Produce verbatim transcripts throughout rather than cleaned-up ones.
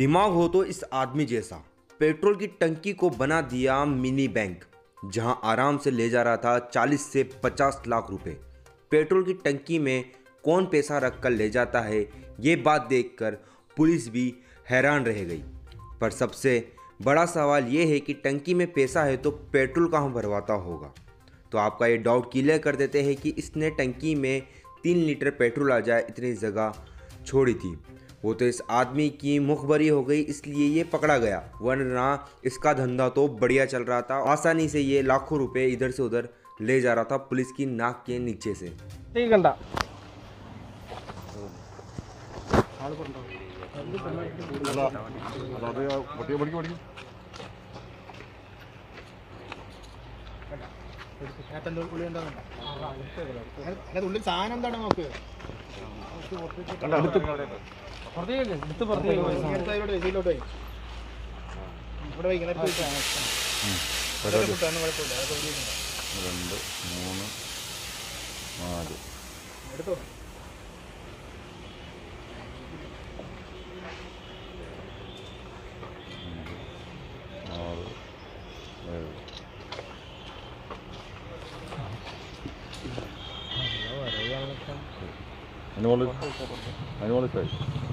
दिमाग हो तो इस आदमी जैसा पेट्रोल की टंकी को बना दिया मिनी बैंक, जहां आराम से ले जा रहा था चालीस से पचास लाख रुपए। पेट्रोल की टंकी में कौन पैसा रख कर ले जाता है, ये बात देखकर पुलिस भी हैरान रह गई। पर सबसे बड़ा सवाल ये है कि टंकी में पैसा है तो पेट्रोल कहाँ भरवाता होगा। तो आपका ये डाउट क्लियर कर देते हैं कि इसने टंकी में तीन लीटर पेट्रोल आ जाए इतनी जगह छोड़ी थी। वो तो इस आदमी की मुखबरी हो गई, इसलिए ये पकड़ा गया, वरना इसका धंधा तो बढ़िया चल रहा था। आसानी से ये लाखों रुपए इधर से उधर ले जा रहा था पुलिस की नाक के नीचे से। ठीक है ഉള്ളിൽ സാധനം എന്താണ് നോക്ക് രണ്ട് മൂന്ന് നാല് എടുത്തോ. ആറ് ഏഴ് അനുമോളി അനുമോളി സായി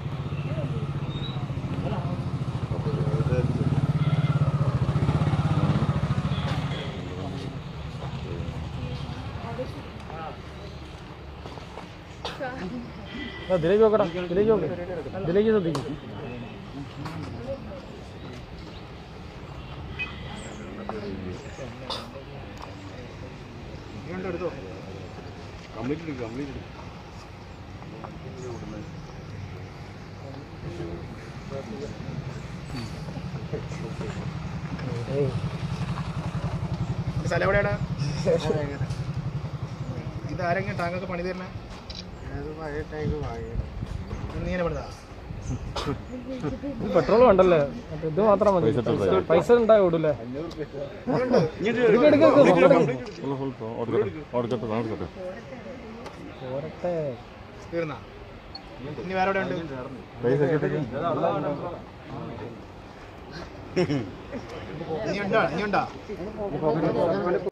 दिलेगी होगा दिलेगी होगी दिलेगी तो देखिए എടുത്തോ. കംപ്ലീറ്റ് കംപ്ലീറ്റ് സ്ഥലം എവിടെയാടാ? ഇത് ആരെങ്കിലും ടാങ്കൊക്കെ പണി തരണേ? നീ എന്നെ പണിതാ? പെട്രോൾ വേണ്ടല്ലേ, ഇത് മാത്രം മതി. പൈസ ഉണ്ടായി ഓടൂല്ലേ? തീർന്നാ? ഇനി വേറെ എവിടെ ഉണ്ട്? ഇനി ഉണ്ടോ? ഇനി ഉണ്ടോ?